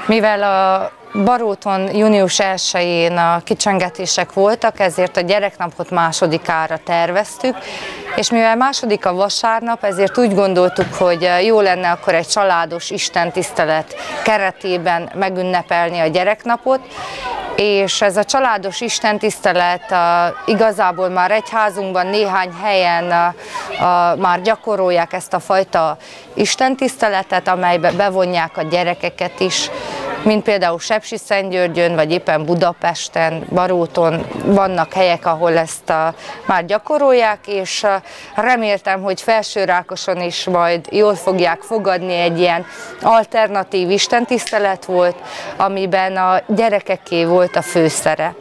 Mivel a Baróton június 1-én a kicsengetések voltak, ezért a gyereknapot másodikára terveztük, és mivel második a vasárnap, ezért úgy gondoltuk, hogy jó lenne akkor egy családos istentisztelet keretében megünnepelni a gyereknapot, és ez a családos istentisztelet igazából már egyházunkban néhány helyen már gyakorolják ezt a fajta istentiszteletet, amelybe bevonják a gyerekeket is, mint például Sepsiszentgyörgyön, vagy éppen Budapesten, Baróton vannak helyek, ahol ezt már gyakorolják, és reméltem, hogy Felsőrákoson is majd jól fogják fogadni. Egy ilyen alternatív istentisztelet volt, amiben a gyerekeké volt a főszerep.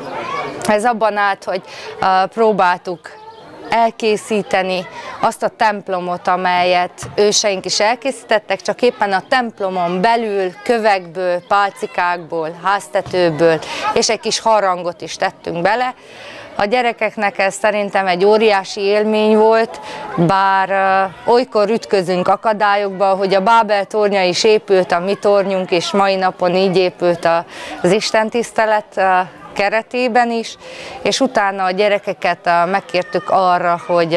Ez abban állt, hogy próbáltuk elkészíteni azt a templomot, amelyet őseink is elkészítettek, csak éppen a templomon belül kövekből, pálcikákból, háztetőből és egy kis harangot is tettünk bele. A gyerekeknek ez szerintem egy óriási élmény volt, bár olykor ütközünk akadályokba, hogy a Bábel tornya is épült, a mi tornyunk, és mai napon így épült az istentisztelet keretében is, és utána a gyerekeket megkértük arra, hogy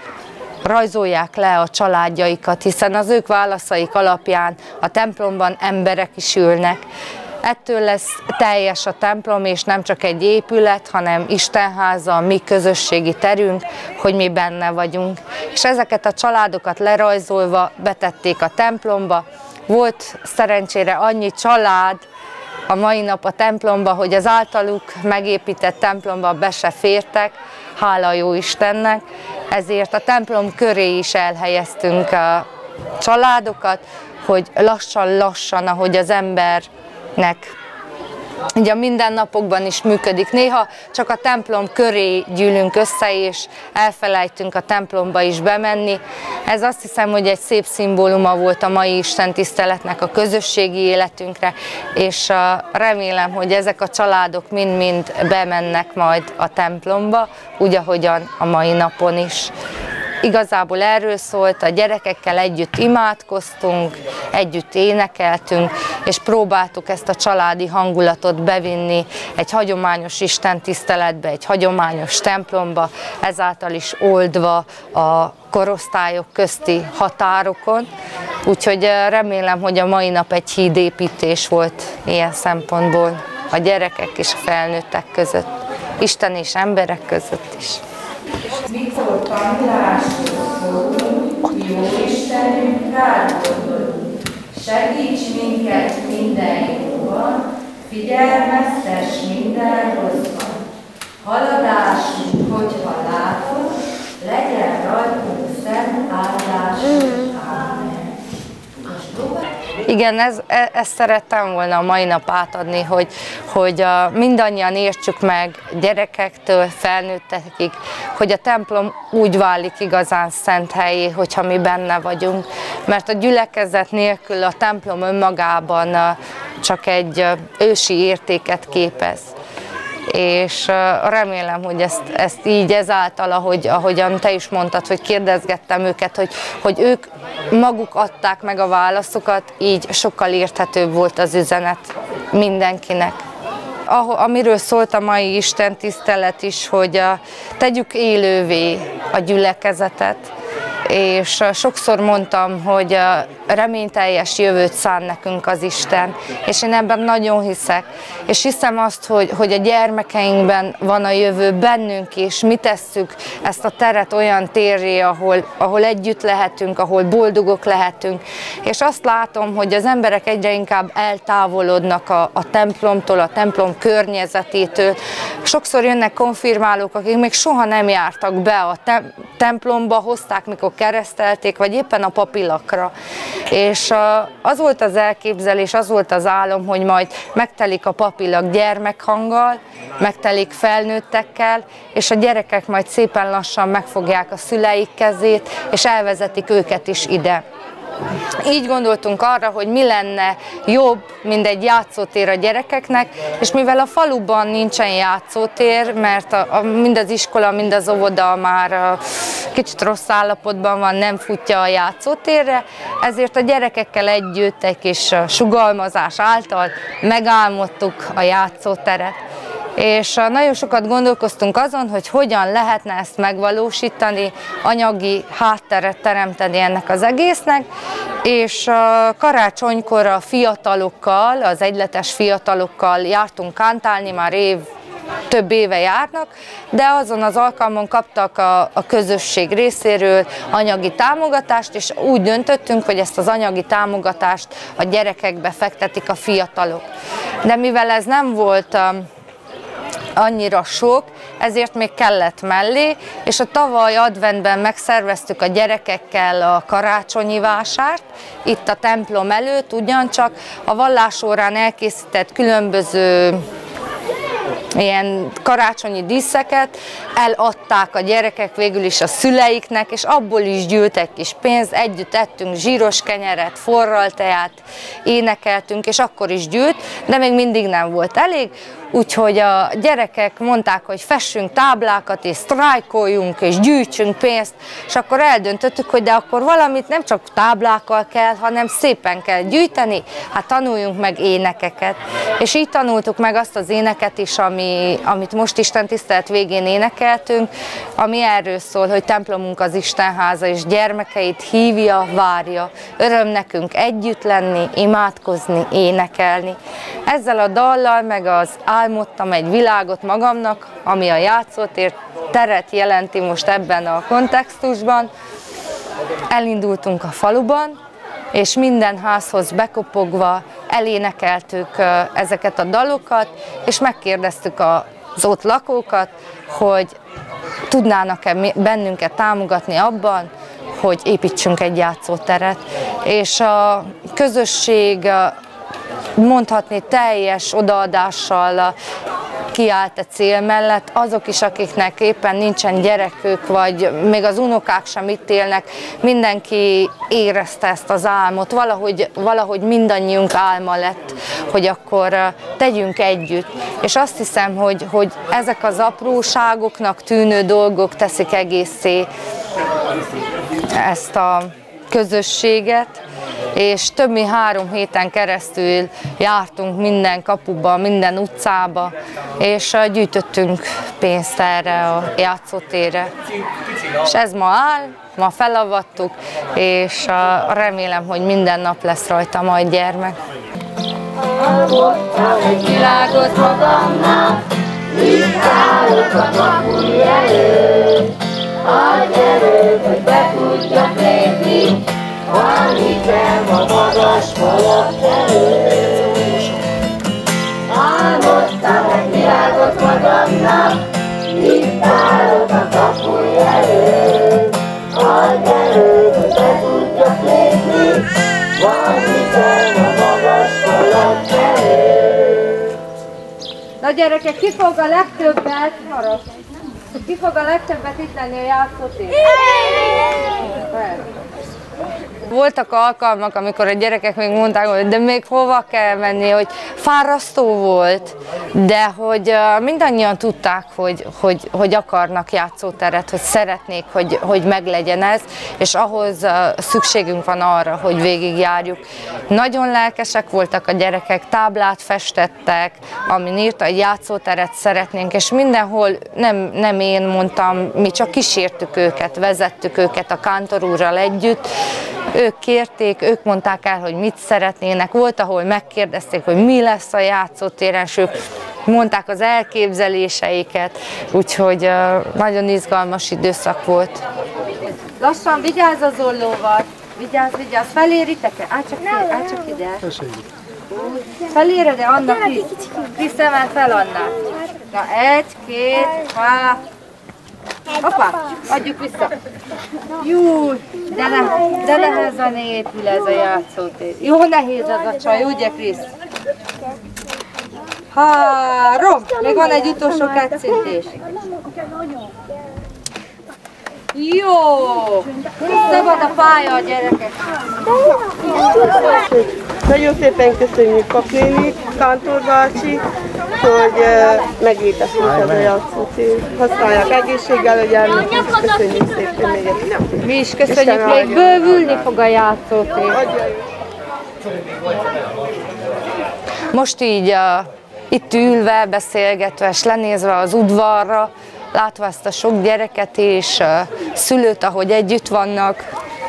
rajzolják le a családjaikat, hiszen az ők válaszaik alapján a templomban emberek is ülnek. Ettől lesz teljes a templom, és nem csak egy épület, hanem Istenháza, a mi közösségi terünk, hogy mi benne vagyunk. És ezeket a családokat lerajzolva betették a templomba. Volt szerencsére annyi család a mai nap a templomba, hogy az általuk megépített templomba be se fértek, hála jó Istennek, ezért a templom köré is elhelyeztünk a családokat, hogy lassan-lassan, ahogy az embernek ugye a mindennapokban is működik. Néha csak a templom köré gyűlünk össze, és elfelejtünk a templomba is bemenni. Ez azt hiszem, hogy egy szép szimbóluma volt a mai istentiszteletnek a közösségi életünkre, és remélem, hogy ezek a családok mind-mind bemennek majd a templomba, úgy, ahogyan a mai napon is. Igazából erről szólt, a gyerekekkel együtt imádkoztunk, együtt énekeltünk, és próbáltuk ezt a családi hangulatot bevinni egy hagyományos istentiszteletbe, egy hagyományos templomba, ezáltal is oldva a korosztályok közti határokon. Úgyhogy remélem, hogy a mai nap egy hídépítés volt ilyen szempontból a gyerekek és a felnőttek között, Isten és emberek között is. Mikor tanulásról szólunk, jó Istenünk, rád gondolunk, segíts minket minden jóban, figyelmeztess minden rosszban. Haladásunk, hogyha látod, legyen rajtunk szent áldásunk. Ámen. Igen, ezt szerettem volna a mai nap átadni, hogy mindannyian értsük meg, gyerekektől felnőttekig, hogy a templom úgy válik igazán szent helyé, hogyha mi benne vagyunk. Mert a gyülekezet nélkül a templom önmagában csak egy ősi értéket képez. És remélem, hogy ezt így ezáltal, ahogyan te is mondtad, hogy kérdezgettem őket, hogy ők maguk adták meg a válaszokat, így sokkal érthetőbb volt az üzenet mindenkinek. Amiről szólt a mai istentisztelet is, hogy tegyük élővé a gyülekezetet, és sokszor mondtam, hogy reményteljes jövőt szán nekünk az Isten, és én ebben nagyon hiszek. És hiszem azt, hogy a gyermekeinkben van a jövő, bennünk is, mi tesszük ezt a teret olyan térré, ahol együtt lehetünk, ahol boldogok lehetünk. És azt látom, hogy az emberek egyre inkább eltávolodnak a templomtól, a templom környezetétől. Sokszor jönnek konfirmálók, akik még soha nem jártak be a templomba, hozták, mikor keresztelték, vagy éppen a papilakra. És az volt az elképzelés, az volt az álom, hogy majd megtelik a papilak gyermekhanggal, megtelik felnőttekkel, és a gyerekek majd szépen lassan megfogják a szüleik kezét, és elvezetik őket is ide. így gondoltunk arra, hogy mi lenne jobb, mint egy játszótér a gyerekeknek, és mivel a faluban nincsen játszótér, mert mind az iskola, mind az óvoda már kicsit rossz állapotban van, nem futja a játszótérre, ezért a gyerekekkel együtt egy kis sugallmazás által megálmodtuk a játszóteret. És nagyon sokat gondolkoztunk azon, hogy hogyan lehetne ezt megvalósítani, anyagi hátteret teremteni ennek az egésznek, és karácsonykor a fiatalokkal, az egyletes fiatalokkal jártunk kántálni, már több éve járnak, de azon az alkalmon kaptak a közösség részéről anyagi támogatást, és úgy döntöttünk, hogy ezt az anyagi támogatást a gyerekekbe fektetik a fiatalok. De mivel ez nem volt annyira sok, ezért még kellett mellé, és a tavaly adventben megszerveztük a gyerekekkel a karácsonyi vásárt, itt a templom előtt, ugyancsak a vallásórán elkészített különböző ilyen karácsonyi díszeket eladták a gyerekek végül is a szüleiknek, és abból is gyűltek kis pénzt, együtt ettünk zsíros kenyeret, forral teát, énekeltünk, és akkor is gyűlt, de még mindig nem volt elég, úgyhogy a gyerekek mondták, hogy fessünk táblákat, és sztrájkoljunk, és gyűjtsünk pénzt, és akkor eldöntöttük, hogy de akkor valamit nem csak táblákkal kell, hanem szépen kell gyűjteni, hát tanuljunk meg énekeket. És így tanultuk meg azt az éneket is, amit most istentisztelet végén énekeltünk, ami erről szól, hogy templomunk az Istenháza, és gyermekeit hívja, várja. Öröm nekünk együtt lenni, imádkozni, énekelni. Ezzel a dallal meg az álmodtam egy világot magamnak, ami a játszótér teret jelenti most ebben a kontextusban. Elindultunk a faluban, és minden házhoz bekopogva elénekeltük ezeket a dalokat, és megkérdeztük az ott lakókat, hogy tudnának-e bennünket támogatni abban, hogy építsünk egy játszóteret. És a közösség mondhatni teljes odaadással kiállt a cél mellett, azok is, akiknek éppen nincsen gyerekük, vagy még az unokák sem itt élnek, mindenki érezte ezt az álmot, valahogy mindannyiunk álma lett, hogy akkor tegyünk együtt. És azt hiszem, hogy ezek az apróságoknak tűnő dolgok teszik egészé ezt a közösséget, és több mint 3 héten keresztül jártunk minden kapuba, minden utcába, és gyűjtöttünk pénzt erre a játszótérre. És ez ma áll, ma felavattuk, és remélem, hogy minden nap lesz rajta majd gyermek. Álmodtam egy világot magamnak, itt állok a kapuj előtt, adj erőt, hogy be tudjak lépni, van hitem a magas falak előtt. Álmodtam egy világot magamnak, itt állok a kapuj előtt, adj erőt, hogy be tudjak lépni, van hitem a magas falak előtt. Na gyerekek, ki fog a legtöbbet, ki fog a legtöbbet itt lenni a játszótéren? Voltak alkalmak, amikor a gyerekek még mondták, hogy de még hova kell menni, hogy fárasztó volt, de hogy mindannyian tudták, hogy akarnak játszóteret, hogy szeretnék, hogy meglegyen ez, és ahhoz szükségünk van arra, hogy végigjárjuk. Nagyon lelkesek voltak a gyerekek, táblát festettek, amin írta, hogy játszóteret szeretnénk, és mindenhol nem én mondtam, mi csak kísértük őket, vezettük őket a kántor úrral együtt. Ők kérték, ők mondták el, hogy mit szeretnének. Volt, ahol megkérdezték, hogy mi lesz a játszótéren, és ők mondták az elképzeléseiket, úgyhogy nagyon izgalmas időszak volt. Lassan, vigyázz az ollóval! Vigyázz, vigyázz! Feléritek-e? Állj csak ide! Feléred, de annak is? Krisz, emel fel annak! Na, 1, 2, 3... Hoppá, adjuk vissza. Jú, de nehezen épül ez a játszótér. Jó nehéz ez a csaj, ugye Krisz? 3, még van egy utolsó kettszintés. Jó! Szabad a pálya a gyerekek. Nagyon szépen köszönjük Papnéni, Kántor bácsi, hogy meglétesültek a játszótér. Használják egészséggel a gyermekek, köszönjük szépen még egyszer. Mi is köszönjük, még bővülni fog a játszótér. Most így itt ülve, beszélgetve és lenézve az udvarra, látva ezt a sok gyereket és szülőt, ahogy együtt vannak,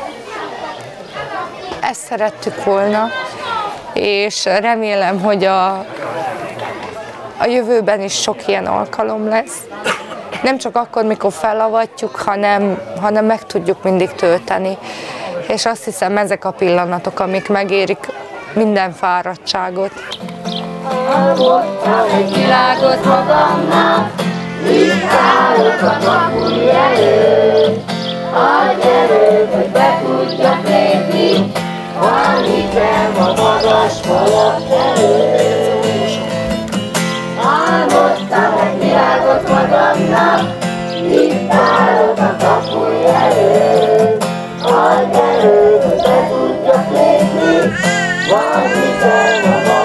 ezt szerettük volna, és remélem, hogy a jövőben is sok ilyen alkalom lesz. Nem csak akkor, mikor felavatjuk, hanem meg tudjuk mindig tölteni. És azt hiszem, ezek a pillanatok, amik megérik minden fáradtságot. Álmodtam egy világot magamnak, itt állok a kapuj előtt. Adj erőt, hogy be tudjak lépni, van hitem a magas falak előtt. Álmodtam egy világot magamnak, itt állok a kapuj előtt. Adj erőt, hogy be tudjak lépni, van hitem a magas falak előtt.